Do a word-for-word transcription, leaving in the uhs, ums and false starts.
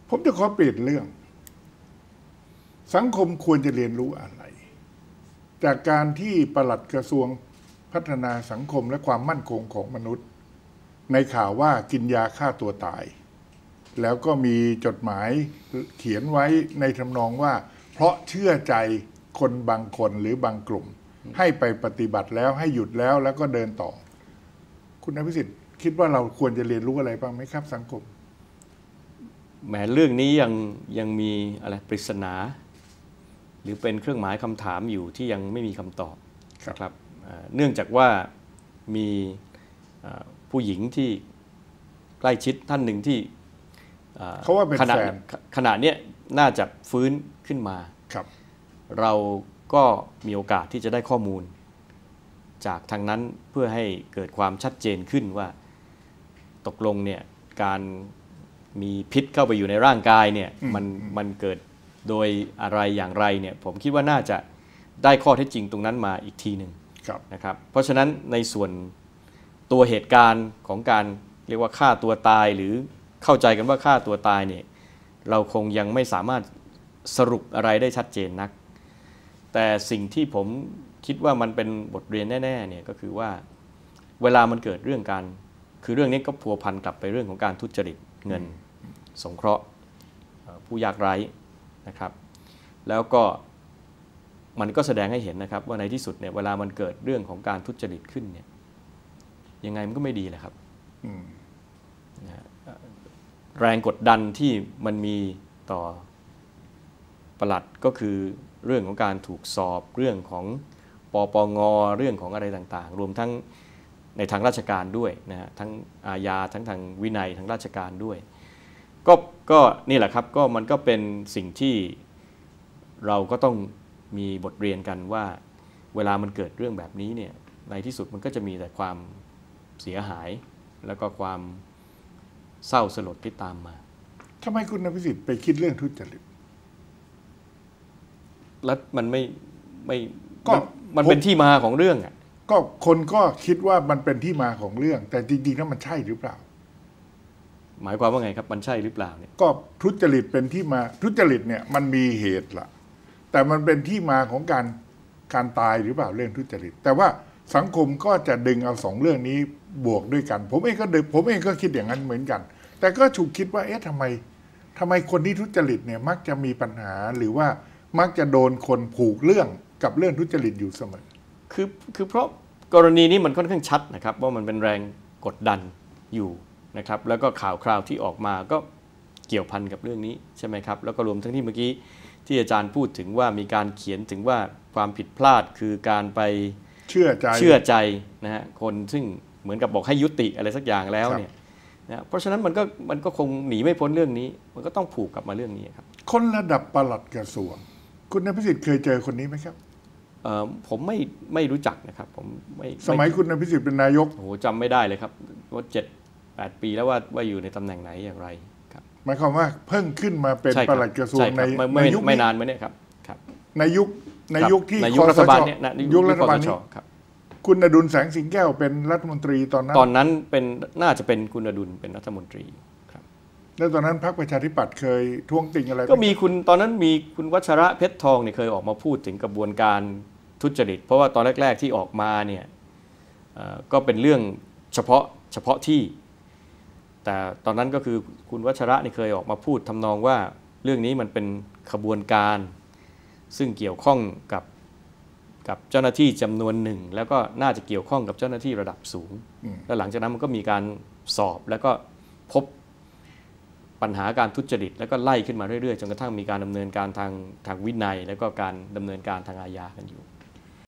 ผมจะขอเปลี่ยนเรื่องสังคมควรจะเรียนรู้อะไรจากการที่ปลัดกระทรวงพัฒนาสังคมและความมั่นคงของมนุษย์ในข่าวว่ากินยาฆ่าตัวตายแล้วก็มีจดหมายเขียนไว้ในทำนองว่าเพราะเชื่อใจคนบางคนหรือบางกลุ่มให้ไปปฏิบัติแล้วให้หยุดแล้วแล้วก็เดินต่อคุณอภิสิทธิ์คิดว่าเราควรจะเรียนรู้อะไรบ้างไหมครับสังคมแหมเรื่องนี้ยังยังมีอะไรปริศนาหรือเป็นเครื่องหมายคำถามอยู่ที่ยังไม่มีคำตอบนะครับเนื่องจากว่ามีผู้หญิงที่ใกล้ชิดท่านหนึ่งที่เขาว่าเป็นแฟนขณะนี้น่าจะฟื้นขึ้นมาครับเราก็มีโอกาสที่จะได้ข้อมูลจากทางนั้นเพื่อให้เกิดความชัดเจนขึ้นว่าตกลงเนี่ยการมีพิษเข้าไปอยู่ในร่างกายเนี่ยมันมันเกิดโดยอะไรอย่างไรเนี่ยผมคิดว่าน่าจะได้ข้อเท็จจริงตรงนั้นมาอีกทีหนึ่งนะครับเพราะฉะนั้นในส่วนตัวเหตุการณ์ของการเรียกว่าฆ่าตัวตายหรือเข้าใจกันว่าฆ่าตัวตายเนี่ยเราคงยังไม่สามารถสรุปอะไรได้ชัดเจนนักแต่สิ่งที่ผมคิดว่ามันเป็นบทเรียนแน่ๆเนี่ยก็คือว่าเวลามันเกิดเรื่องการคือเรื่องนี้ก็พัวพันกลับไปเรื่องของการทุจริตเงินสงเคราะห์ผู้ยากไร้นะครับแล้วก็มันก็แสดงให้เห็นนะครับว่าในที่สุดเนี่ยเวลามันเกิดเรื่องของการทุจริตขึ้นเนี่ยยังไงมันก็ไม่ดีแหละครับแรงกดดันที่มันมีต่อปลัดก็คือเรื่องของการถูกสอบเรื่องของปปงเรื่องของอะไรต่างๆรวมทั้งในทางราชการด้วยนะฮะทั้งอาญาทั้งทางวินัยทางราชการด้วยก็ก็นี่แหละครับก็มันก็เป็นสิ่งที่เราก็ต้องมีบทเรียนกันว่าเวลามันเกิดเรื่องแบบนี้เนี่ยในที่สุดมันก็จะมีแต่ความเสียหายแล้วก็ความเศร้าสลดที่ตามมาทำไมคุณอภิสิทธิ์ไปคิดเรื่องทุจริตแล้วมันไม่ไม่ก็มันเป็นที่มาของเรื่องอ่ะก็คนก็คิดว่ามันเป็นที่มาของเรื่องแต่จริงๆแล้วมันใช่หรือเปล่าหมายความว่าไงครับมันใช่หรือเปล่าเนี่ยก็ทุจริตเป็นที่มาทุจริตเนี่ยมันมีเหตุละแต่มันเป็นที่มาของการการตายหรือเปล่าเรื่องทุจริตแต่ว่าสังคมก็จะดึงเอาสองเรื่องนี้บวกด้วยกันผมเองก็ดึงผมเองก็คิดอย่างนั้นเหมือนกันแต่ก็ถูกคิดว่าเอ๊ะทำไมทำไมคนที่ทุจริตเนี่ยมักจะมีปัญหาหรือว่ามักจะโดนคนผูกเรื่องกับเรื่องทุจริตอยู่เสมอคือคือเพราะกรณีนี้มันค่อนข้างชัดนะครับว่ามันเป็นแรงกดดันอยู่นะครับแล้วก็ข่าวคราวที่ออกมาก็เกี่ยวพันกับเรื่องนี้ใช่ไหมครับแล้วก็รวมทั้งที่เมื่อกี้ที่อาจารย์พูดถึงว่ามีการเขียนถึงว่าความผิดพลาดคือการไปเชื่อใจเชื่อใจนะฮะคนซึ่งเหมือนกับบอกให้ยุติอะไรสักอย่างแล้วเนี่ยนะเพราะฉะนั้นมันก็มันก็คงหนีไม่พ้นเรื่องนี้มันก็ต้องผูกกลับมาเรื่องนี้ครับคนระดับปลัดกระทรวงคุณอภิสิทธิ์เคยเจอคนนี้ไหมครับผมไม่ไม่รู้จักนะครับผมไม่สมัยคุณอภิสิทธิ์เป็นนายกโอ้จำไม่ได้เลยครับว่าเจ็ดแปดปีแล้วว่าว่าอยู่ในตำแหน่งไหนอย่างไรครับหมายความว่าเพิ่งขึ้นมาเป็นปลัดกระทรวงในในยุคไม่นานมาเนี่ยครับครับในยุคในยุคที่ในยุครัฐบาลเนี่ยยุครัฐบาลนี้คุณอดุลแสงสิงแก้วเป็นรัฐมนตรีตอนนั้นตอนนั้นเป็นน่าจะเป็นคุณอดุลเป็นรัฐมนตรีครับแล้วตอนนั้นพรรคประชาธิปัตย์เคยท้วงติงอะไรก็มีคุณตอนนั้นมีคุณวัชระเพชรทองเนี่ยเคยออกมาพูดถึงกระบวนการทุจริตเพราะว่าตอนแรกๆที่ออกมาเนี่ยก็เป็นเรื่องเฉพาะเฉพาะที่แต่ตอนนั้นก็คือคุณวัชระนี่เคยออกมาพูดทำนองว่าเรื่องนี้มันเป็นขบวนการซึ่งเกี่ยวข้องกับกับเจ้าหน้าที่จำนวนหนึ่งแล้วก็น่าจะเกี่ยวข้องกับเจ้าหน้าที่ระดับสูงแล้วหลังจากนั้นมันก็มีการสอบแล้วก็พบปัญหาการทุจริตแล้วก็ไล่ขึ้นมาเรื่อยๆจนกระทั่งมีการดำเนินการทางทางวินัยแล้วก็การดำเนินการทางอาญากันอยู่